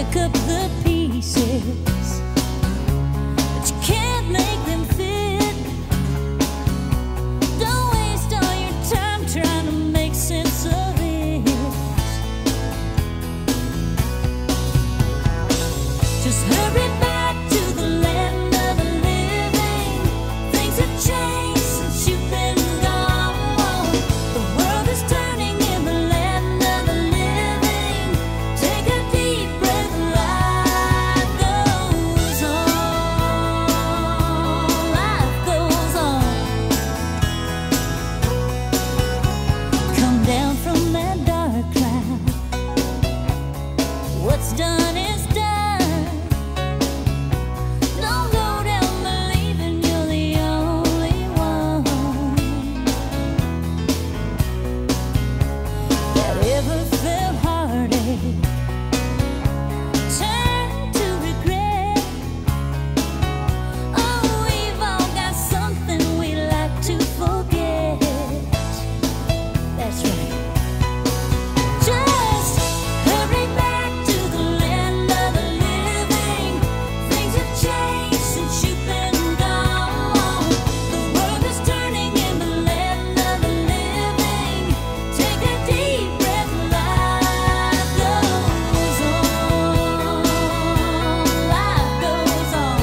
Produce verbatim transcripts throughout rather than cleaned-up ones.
pick up the pieces, but you can't make them fit. Don't waste all your time trying to make sense of it. Just hurry back to the land of the living. Things have changed since you've been gone. The world is turning in the land of the living. Take a deep breath, life goes on. Life goes on. Come down from that dark cloud. What's done is done. Don't go down believing you're the only one that ever felt heartache turn to regret. Oh, we've all got something we like to forget. That's right. Just hurry back to the land of the living. Things have changed since you've been gone. The world is turning in the land of the living. Take a deep breath, life goes on. Life goes on.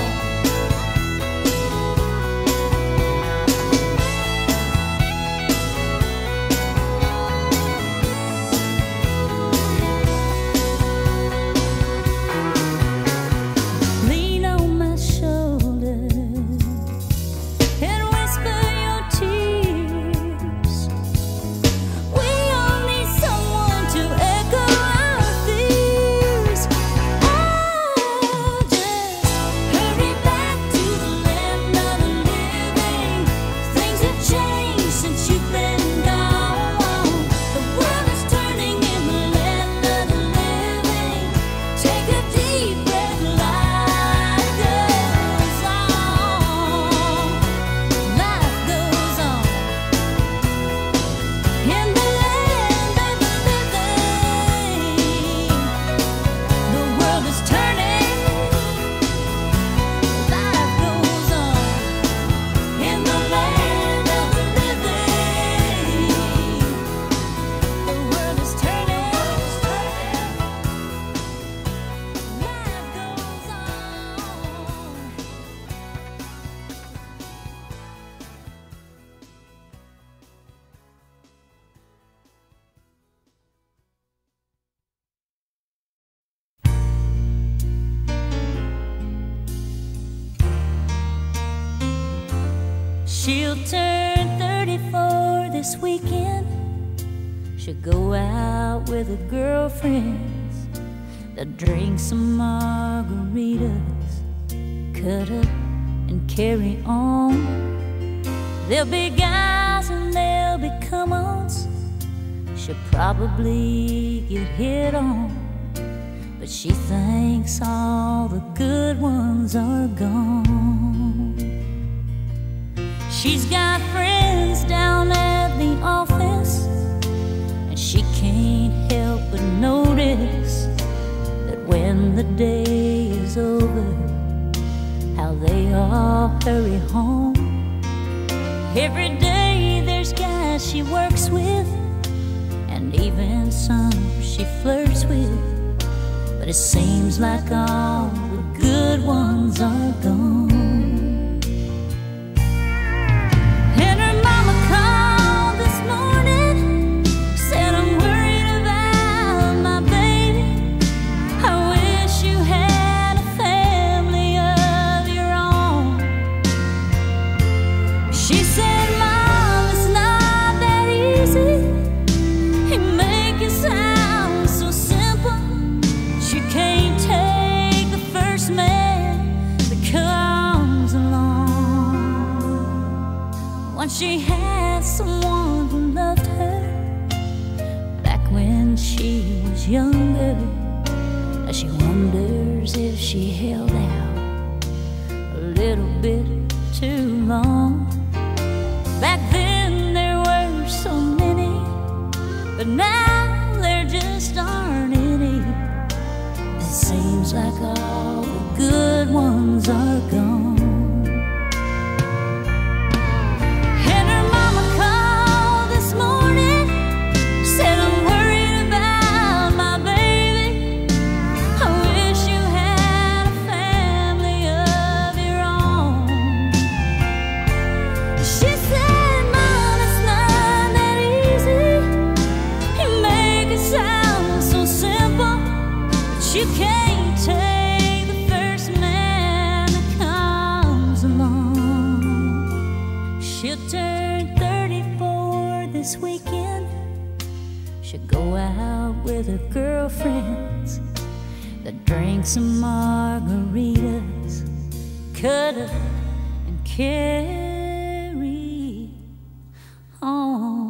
Lean on my shoulder and whisper your tears. We all need someone to echo our fears. Oh, just hurry back to the land of the living. Things have changed since you've been gone. The world is turning in the land of the living. Take a deep breath, life goes on. Life goes on. In the land of the living, the world is turning. Life goes on. In the land of the living, the world is turning. Life goes on. She'll turn thirty-four this weekend. She'll go out with her girlfriends. They'll drink some margaritas, cut up and carry on. There'll be guys and there'll be come-ons. She'll probably get hit on, but she thinks all the good ones are gone. She's got friends down at the office, and she can't help but notice that when the day is over, how they all hurry home. Every day there's guys she works with, and even some she flirts with, but it seems like all the good ones are gone. And her mama called this morning, said, "I'm worried about my baby. I wish you had a family of your own." She said, "Mom, it's not that easy. You make it sound so simple. She can't take the first man that comes along." Once she had someone who loved her back when she was younger. Now she wonders if she held out a little bit too long. Back then there were so many, but now there just aren't any. It seems seems like all the good ones are gone. And her mama called this morning, said, I'm worried about my baby. I wish you had a family of your own. She said, Mom, it's not that easy. You make it sound so simple, but you can't take the first man that comes along. She'll turn thirty-four this weekend. She'll go out with her girlfriends, that drink some margaritas, cut up and carry on.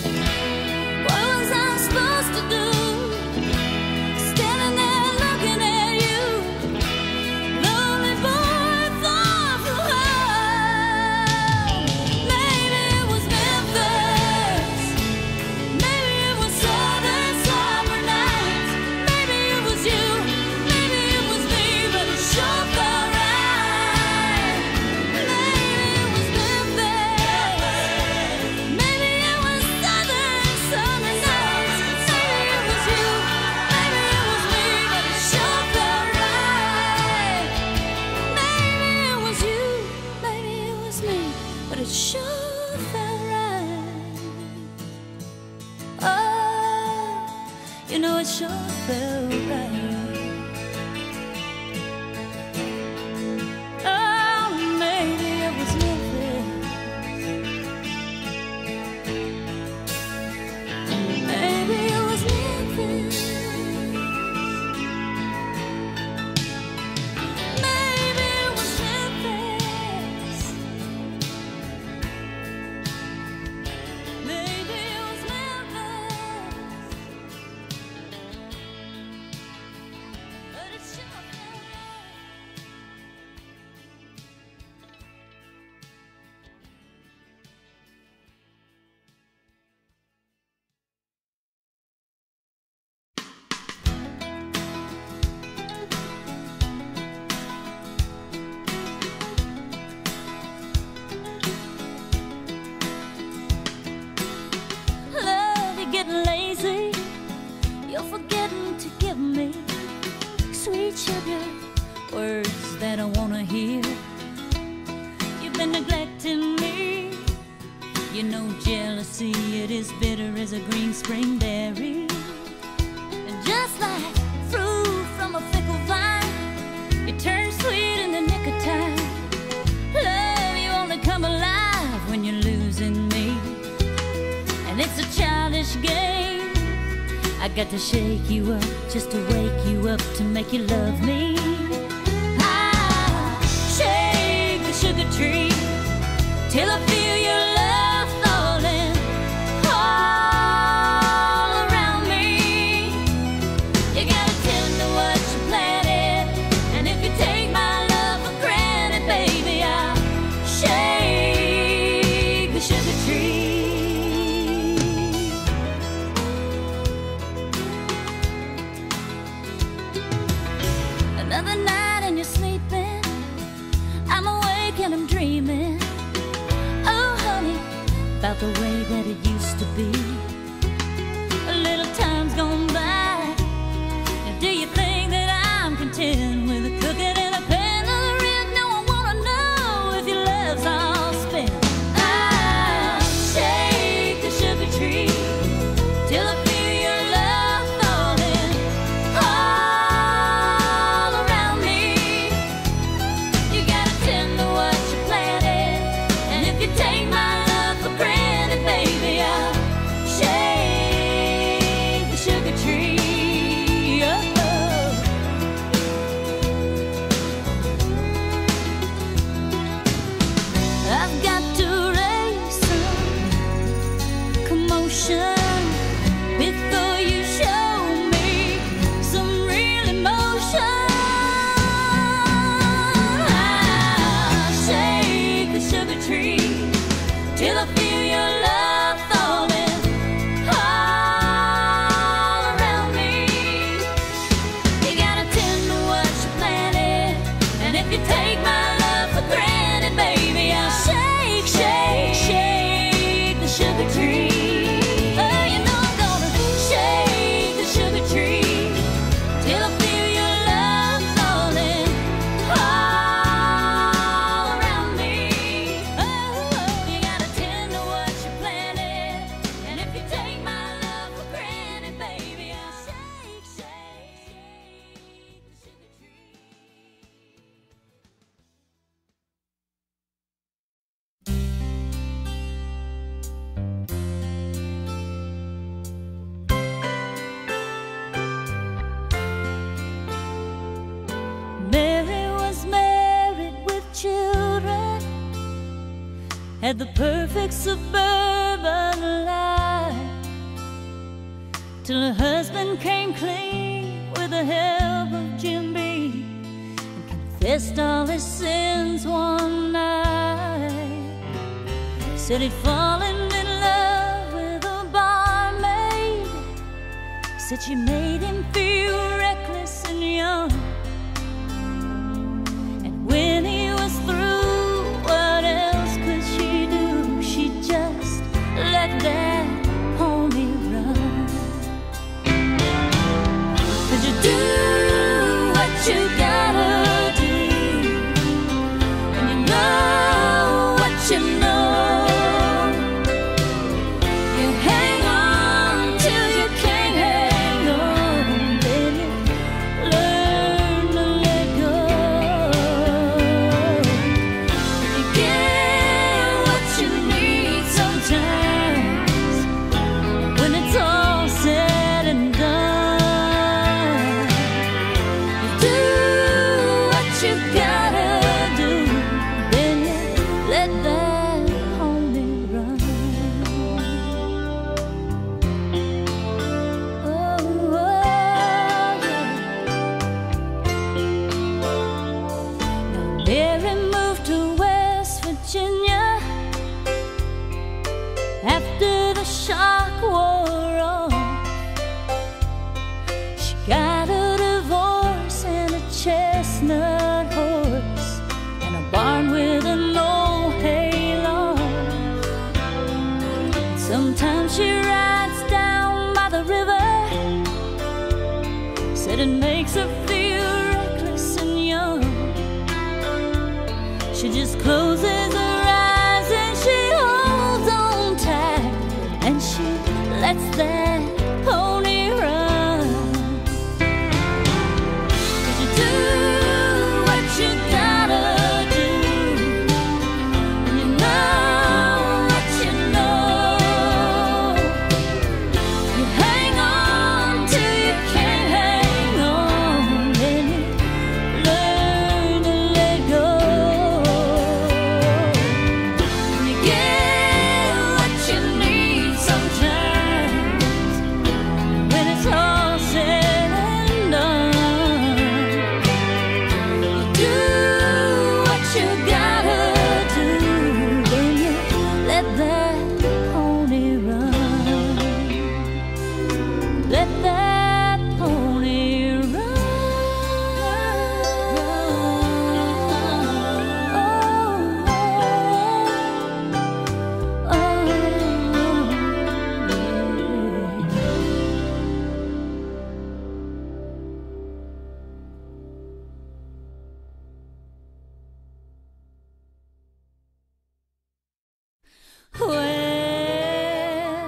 What was I supposed to do? Standing there looking at you, lonely boy far from home. Maybe it was Memphis, maybe it was southern summer nights, maybe it was you, maybe it was me, but it sure felt right. Maybe it was Memphis, maybe it was southern summer nights, maybe it was you, maybe it was me, but it sure felt right. Maybe it was you, maybe it was me, but it sure felt right. Oh, you know it sure felt right. Oh, maybe it was Memphis. Maybe it was Memphis. Maybe it was Memphis. Maybe it was Memphis. But it sure felt right. Love, you're getting lazy. You're forgetting to give me sweet sugar, words that I wanna hear. You've been neglecting me. You know jealousy, it is bitter as a green spring berry. And just like fruit from a fickle vine, it turns sweet in the nick of time. Love, you only come alive when you're losing me. And it's a childish game. I got to shake you up just to wake you up to make you love me. I shake the sugar tree till I feel your love falling all around me. You gotta tend to what you planted, and if you take my love for granted, baby, I'll shake the sugar tree. Another night and you're sleeping, I'm awake and I'm dreaming. Oh honey, about the way that it used to be. A little time's gone by. Now do you think that I'm content with a cooking in a pan of the rent? No, I wanna know if your love's all spent. I'll shake the sugar tree till I feel your love falling all around me. You gotta tend to what you planted, and if you take my love for granted, baby, I'll shake the sugar tree. Oh. I've got to raise some commotion before you show me some real emotion. I'll shake the sugar tree till I feel your love falling all around me. You gotta tend to what you planted, and if you take my love for granted, baby, I'll shake, shake, shake the sugar tree. Oh, you know I'm gonna shake the sugar tree till I feel your love falling all around me. Oh, you gotta tend to what you planted, and if you take my love for granted, baby, I'll shake, shake, shake the sugar tree. Mary was married with children, had the perfect suburban life. till her husband came clean with the help of Jim Beam and confessed all his sins one night. Said he'd fallen in love with a barmaid. Said she made him feel reckless and young. And when he was through, what else could she do? She just let that pony run. Could you do what you gotta do when you know what you know? You hang on till you can't hang on, then you learn to let go. You get what you need sometimes when it's all said and done. You do what you gotta do, then you let that pony run. Oh, oh, yeah. Now Mary moved to West Virginia after the shock wore off. She got a divorce and a chestnut horse and a barn with an old hay loft. Sometimes she rides down by the river. Said it makes her feel reckless and young. She just closes her eyes and she holds on tight, and she lets that pony run. Could you do what you gotta do when you know what you know? You hang on till you can't hang on, then you learn to let go. You get what you need sometimes when it's all said and done. You do what you gotta do, then you let that pony run. Let that pony run. Oh, oh, oh. Well,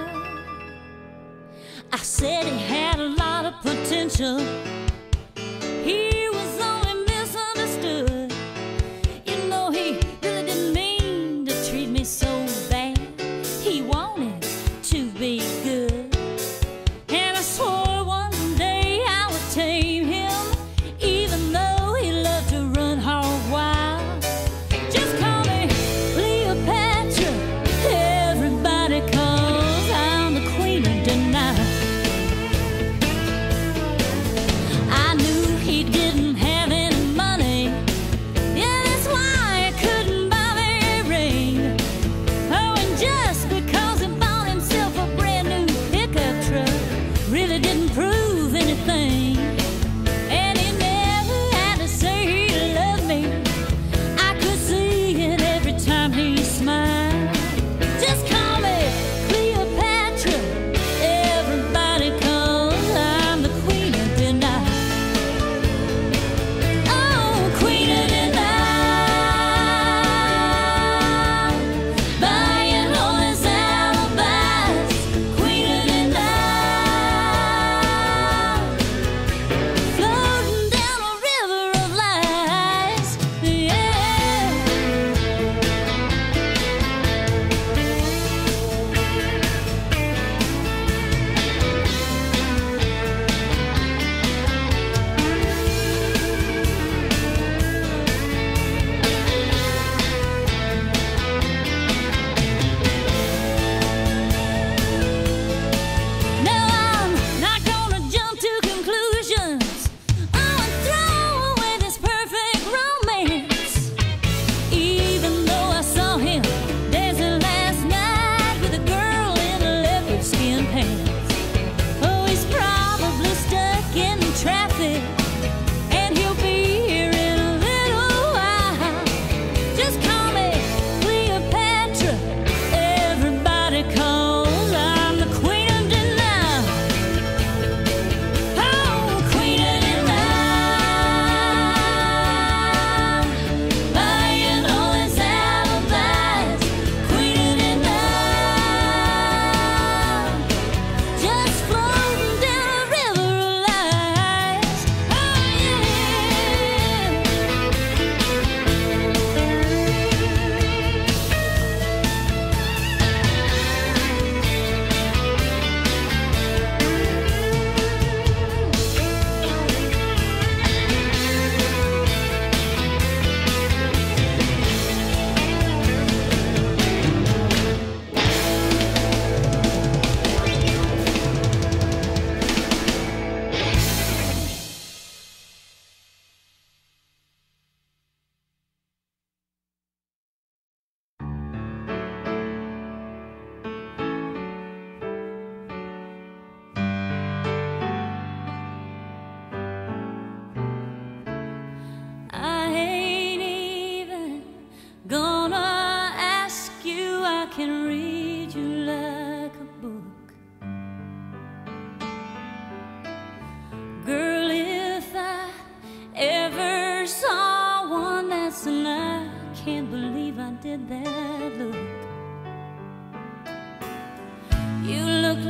I said he had a lot of potential. He was only misunderstood. You know, he really didn't mean to treat me so bad. He wanted to be good. And I swore one day I would tame him, even though he loved to run hog wild. Just call me Cleopatra, everybody, 'cause I'm the queen of denial. I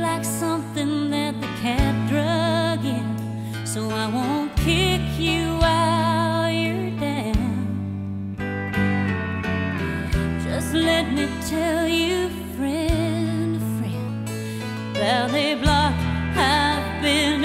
like something that the cat drug in, so I won't kick you while you're down. Just let me tell you, friend to friend, about a block I've been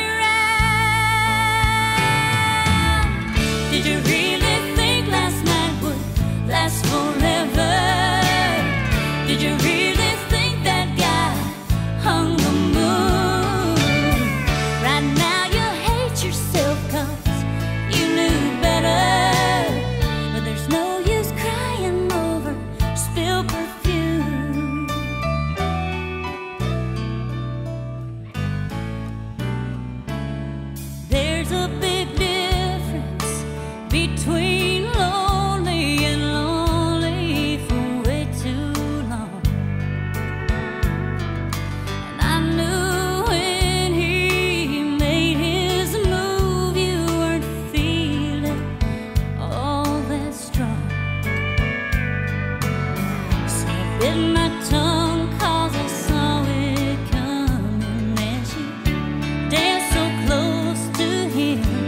around. Did you really think last night would last forever? Did you really think that guy hung the moon? Right now you hate yourself 'cause you knew better, but there's no use crying over spilled perfume. There's a big difference between lonely and lonely for way too long. And I knew when he made his move you weren't feeling all that strong. So I bit my tongue 'cause I saw it coming as you danced so close to him.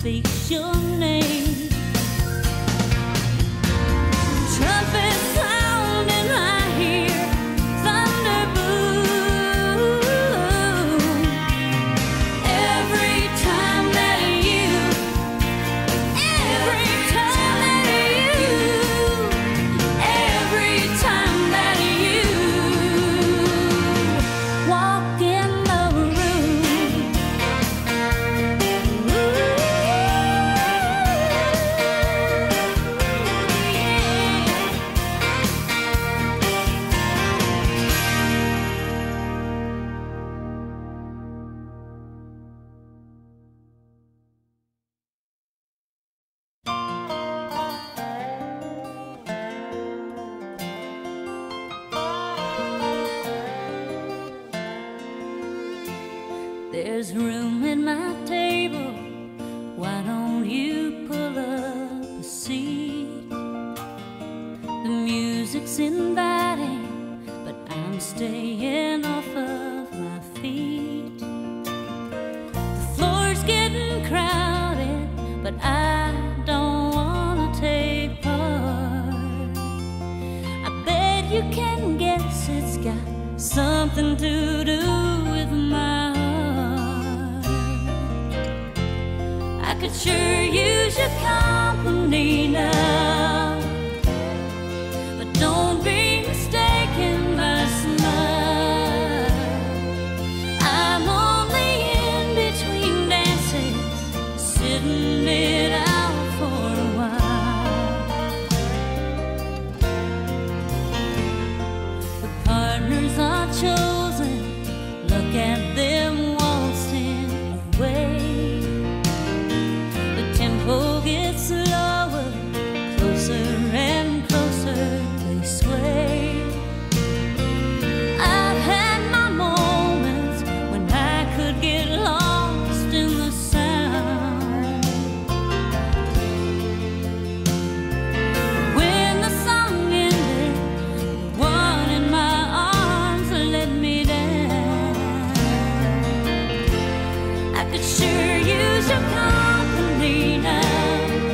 speaks your name. Trumpet sounding, I hear thunder boom. Every time that you, every time that you, every time that you walk in the room. There's room at my table. Why don't you pull up a seat? The music's inviting, but I'm staying off of my feet. The floor's getting crowded, but I don't wanna take part. I bet you can guess it's got something to do with my heart. I could sure use your company now, but don't be mistaken by smile. I'm only in between dances, sitting it out for a while. The partners are chosen, look at them waltzing away. The tempo gets slower, closer and closer they sway. I've had my moments when I could get lost in the sound. When the song ended, the one in my arms let me down. I could sure use your company now,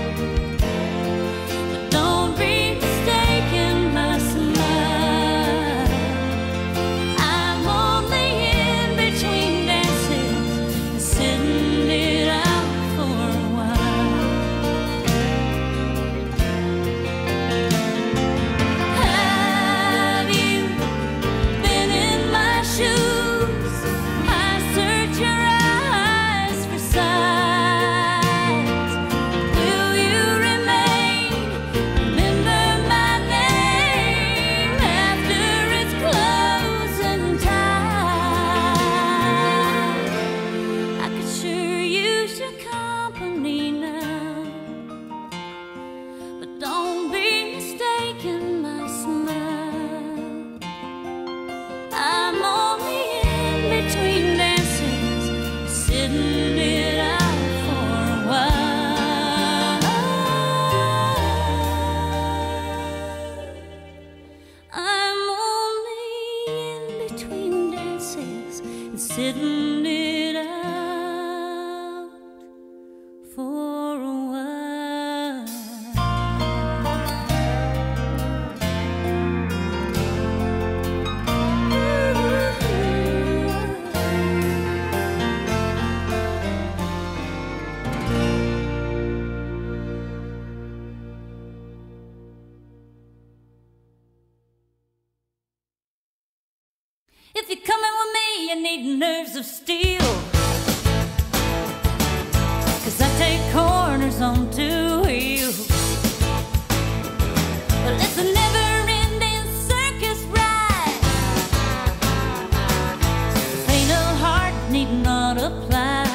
but don't be mistaken by smile. I'm only in between dances, sitting it out for a while. Have you been in my shoes? I search your eyes for signs. Will you remain? Remember my name after it's closing time. I could sure use your company now, but don't be mistaken by smile. I'm only in between dances, sitting it out for a while. I'm only in between dances, sitting it out for a while. If you're coming with me, you need nerves of steel, 'cause I take corners on two wheels. Well, it's a never-ending circus ride. Fatal heart need not apply.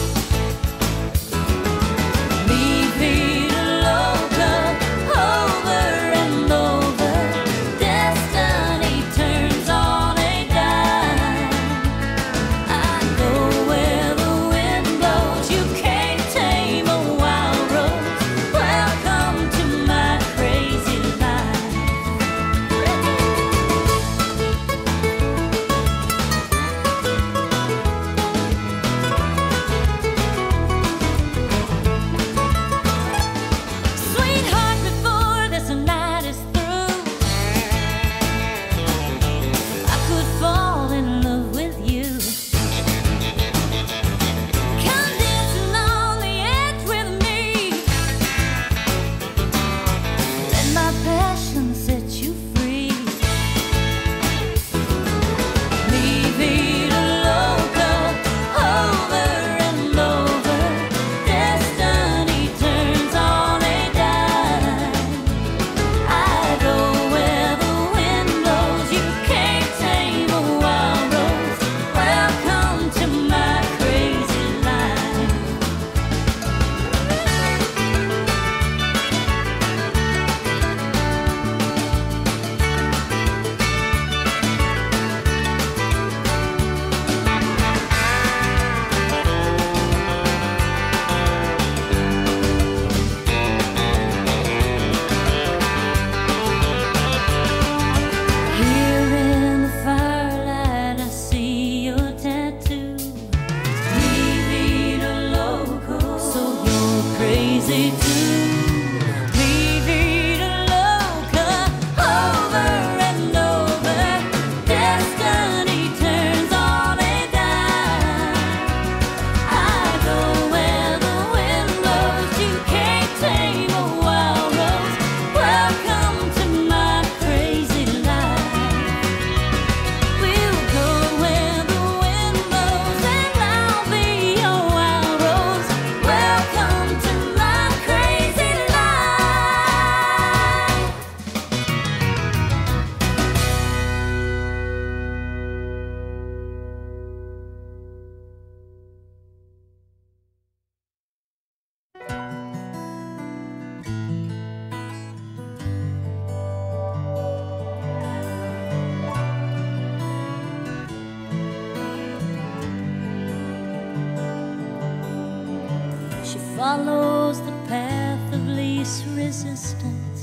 Leave me to loca, over and over. Destiny turns on a dime. I go easy to repeat a loca over and over. Destiny turns on a dime. I go where the wind blows. You can't tame a wild rose. Welcome to my crazy life. We'll go where the wind blows, and I'll be your wild rose. Welcome to my crazy life. She follows the path of least resistance.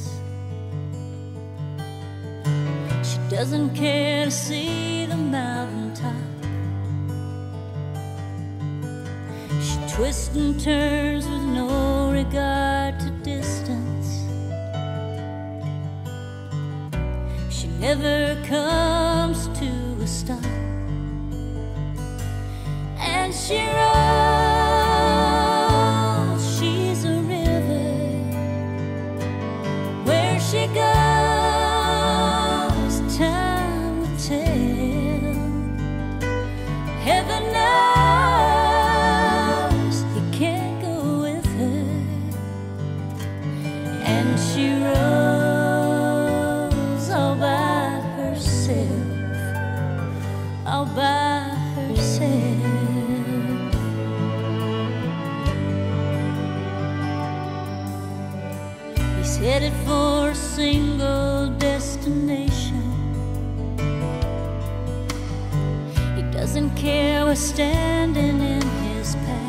She doesn't care to see the mountaintop. She twists and turns with no regard to distance. She never comes to a stop. And she rolls, she's a river. Where she goes, time will tell. Heaven knows he can't go with her. And she rolls all by herself, all by herself. He's headed for a single destination. He doesn't care we're standing in his path.